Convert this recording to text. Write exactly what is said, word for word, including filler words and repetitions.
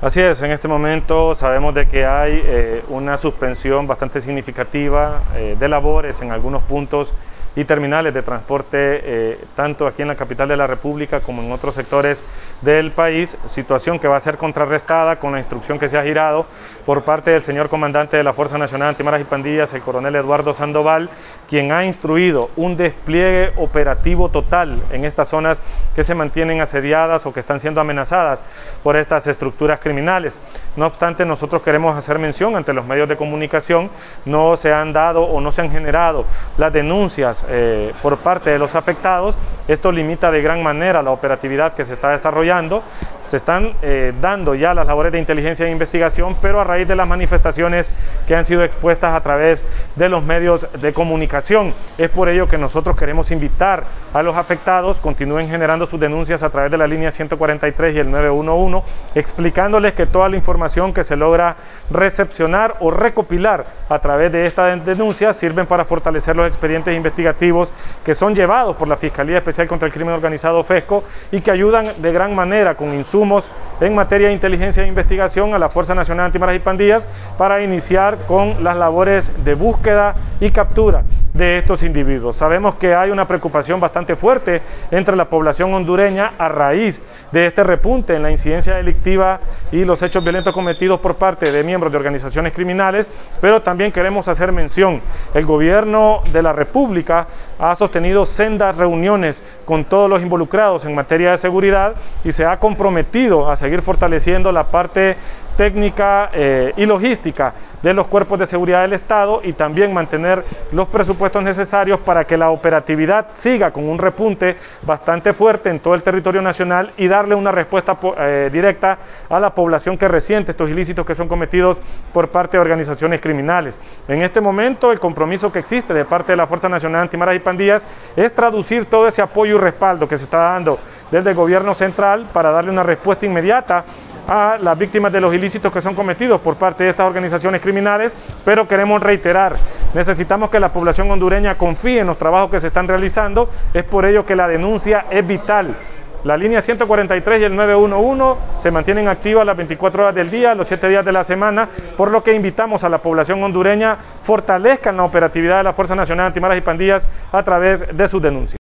Así es, en este momento sabemos de que hay eh, una suspensión bastante significativa eh, de labores en algunos puntos y terminales de transporte, eh, tanto aquí en la capital de la República como en otros sectores del país, situación que va a ser contrarrestada con la instrucción que se ha girado por parte del señor comandante de la Fuerza Nacional Antimaras y Pandillas, el coronel Eduardo Sandoval, quien ha instruido un despliegue operativo total en estas zonas que se mantienen asediadas o que están siendo amenazadas por estas estructuras criminales. No obstante, nosotros queremos hacer mención ante los medios de comunicación, no se han dado o no se han generado las denuncias Eh, por parte de los afectados. Esto limita de gran manera la operatividad que se está desarrollando. Se están eh, dando ya las labores de inteligencia e investigación, pero a raíz de las manifestaciones que han sido expuestas a través de los medios de comunicación. Es por ello que nosotros queremos invitar a los afectados, continúen generando sus denuncias a través de la línea ciento cuarenta y tres y el nueve uno uno, explicándoles que toda la información que se logra recepcionar o recopilar a través de estas denuncias sirven para fortalecer los expedientes investigativos que son llevados por la Fiscalía Especial contra el Crimen Organizado FESCO y que ayudan de gran manera con insumos en materia de inteligencia e investigación a la Fuerza Nacional Antimaras y Pandillas para iniciar con las labores de búsqueda y captura de estos individuos. Sabemos que hay una preocupación bastante fuerte entre la población hondureña a raíz de este repunte en la incidencia delictiva y los hechos violentos cometidos por parte de miembros de organizaciones criminales, pero también queremos hacer mención. El gobierno de la República ha sostenido sendas reuniones con todos los involucrados en materia de seguridad y se ha comprometido a seguir fortaleciendo la parte técnica eh, y logística de los cuerpos de seguridad del Estado y también mantener los presupuestos necesarios para que la operatividad siga con un repunte bastante fuerte en todo el territorio nacional y darle una respuesta eh, directa a la población que resiente estos ilícitos que son cometidos por parte de organizaciones criminales. En este momento el compromiso que existe de parte de la Fuerza Nacional Antimaras y Pandillas es traducir todo ese apoyo y respaldo que se está dando desde el gobierno central para darle una respuesta inmediata a las víctimas de los ilícitos que son cometidos por parte de estas organizaciones criminales, pero queremos reiterar, necesitamos que la población hondureña confíe en los trabajos que se están realizando, es por ello que la denuncia es vital. La línea ciento cuarenta y tres y el nueve uno uno se mantienen activas las veinticuatro horas del día, los siete días de la semana, por lo que invitamos a la población hondureña fortalezcan la operatividad de la Fuerza Nacional Antimaras y Pandillas a través de sus denuncias.